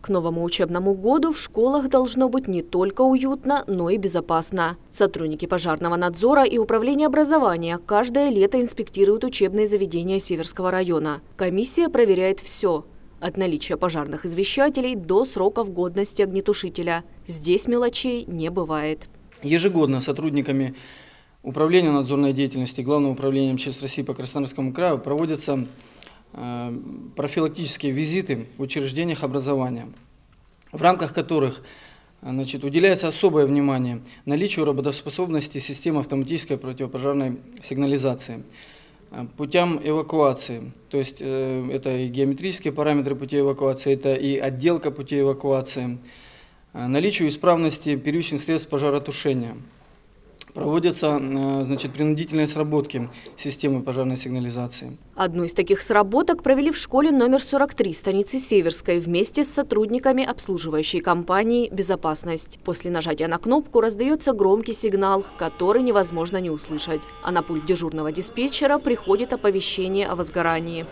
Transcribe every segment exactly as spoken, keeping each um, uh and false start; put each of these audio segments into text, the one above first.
К новому учебному году в школах должно быть не только уютно, но и безопасно. Сотрудники пожарного надзора и управления образования каждое лето инспектируют учебные заведения Северского района. Комиссия проверяет все. От наличия пожарных извещателей до сроков годности огнетушителя. Здесь мелочей не бывает. Ежегодно сотрудниками Управления надзорной деятельности Главного управления МЧС России по Краснодарскому краю проводятся профилактические визиты в учреждениях образования, в рамках которых значит, уделяется особое внимание наличию работоспособности системы автоматической противопожарной сигнализации, путям эвакуации, то есть э, это и геометрические параметры путей эвакуации, это и отделка путей эвакуации, наличию исправности первичных средств пожаротушения. Проводятся значит, принудительные сработки системы пожарной сигнализации. Одну из таких сработок провели в школе номер сорок три станицы Северской вместе с сотрудниками обслуживающей компании «Безопасность». После нажатия на кнопку раздается громкий сигнал, который невозможно не услышать. А на пульт дежурного диспетчера приходит оповещение о возгорании.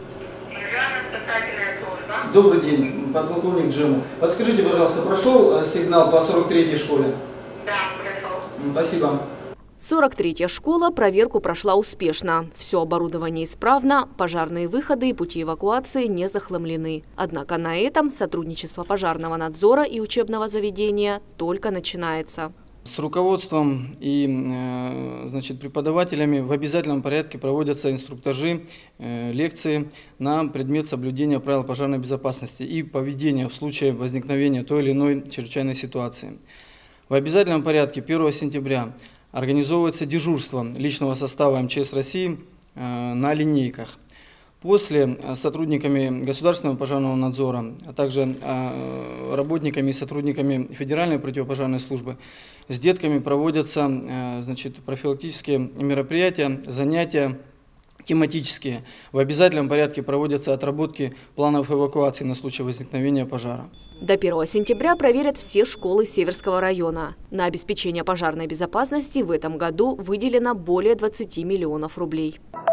Добрый день, подполковник Джему. Подскажите, пожалуйста, прошел сигнал по сорок третьей школе? Да, прошел. Спасибо. сорок третья школа проверку прошла успешно. Все оборудование исправно, пожарные выходы и пути эвакуации не захламлены. Однако на этом сотрудничество пожарного надзора и учебного заведения только начинается. С руководством и значит, преподавателями в обязательном порядке проводятся инструктажи, лекции на предмет соблюдения правил пожарной безопасности и поведения в случае возникновения той или иной чрезвычайной ситуации. В обязательном порядке первого сентября организовывается дежурство личного состава МЧС России на линейках. После сотрудниками Государственного пожарного надзора, а также работниками и сотрудниками Федеральной противопожарной службы с детками проводятся значит, профилактические мероприятия, занятия тематические. В обязательном порядке проводятся отработки планов эвакуации на случай возникновения пожара. До первого сентября проверят все школы Северского района. На обеспечение пожарной безопасности в этом году выделено более двадцати миллионов рублей.